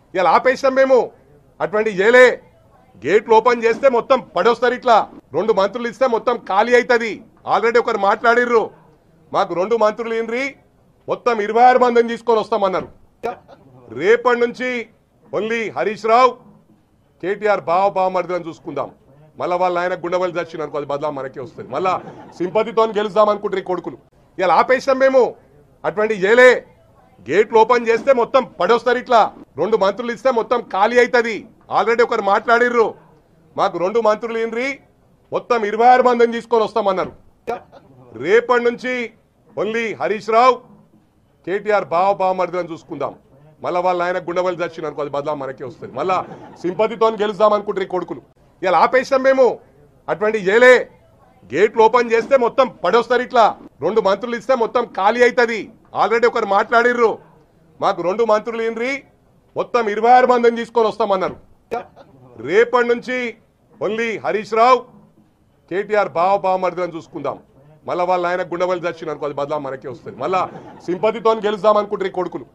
ఇలా ఆపేసాం మేము అటువంటి చేయలే గేట్లు ఓపెన్ చేస్తే మొత్తం పడొస్తారు ఇట్లా 2 మంత్రులు ఇస్తే మొత్తం ఖాళీ అవుతుంది ఆల్రెడీ ఒకరు మాట్లాడిర్రు మాకు 2 మంత్రులు ఇన్రి మొత్తం 26 మందిని తీసుకొని వస్తామన్నారు రేపటి నుంచి ఓన్లీ హరీష్ రావు కేటీఆర్ బావమర్దులను చూసుకుందాం మళ్ళీ వాళ్ళ ఆయన గుండెవల్లి దర్శనం అనుకో అది బదలా మనకే వస్తుంది మళ్ళా సింపతితో గెలుద్దాం అనుకుంటారు ఈ కొడుకులు ఇలా ఆపేసాం మేము అటువంటి చేయలే గేట్లు ఓపెన్ చేస్తే మొత్తం పడొస్తారు ఇట్లా 2 మంత్రులు ఇస్తే మొత్తం ఖాళీ అవుతుంది ఆల్రెడీ ఒకరు మాట్లాడిర్రు మాకు 2 మంత్రులు ఇన్రి మొత్తం 26 మందిని తీసుకొని వస్తామన్నారు రేపటి నుంచి ఓన్లీ హరీష్ రావు కేటీఆర్ బావమర్దులను చూసుకుందాం మళ్ళీ వాళ్ళ ఆయన గుండెవల్లి దర్శనం అనుకో అది బదలా మనకే వస్తుంది మళ్ళా సింపతితో గెలుద్దాం అనుకుంటారు ఈ కొడుకులు ఇలా ఆపేసాం మేము అటువంటి చేయలే గేట్లు ఓపెన్ చేస్తే మొత్తం పడొస్తారు ఇట్లా 2 మంత్రులు ఇస్తే మొత్తం ఖాళీ అవుతుంది ఆల్రెడీ ఒకరు మాట్లాడిర్రు మాకు 2 మంత్రులు ఇన్రి మొత్తం 26 మందిని తీసుకొని వస్తామన్నారు రేపటి నుంచి ఓన్లీ హరీష్ రావు కేటీఆర్ బావమర్దులను చూసుకుందాం మళ్ళీ వాళ్ళ ఆయన గుండెవల్లి దర్శనం అనుకో అది బదలా మనకే వస్తుంది మళ్ళా సింపతితో గెలుద్దాం అనుకుంటారు ఈ కొడుకులు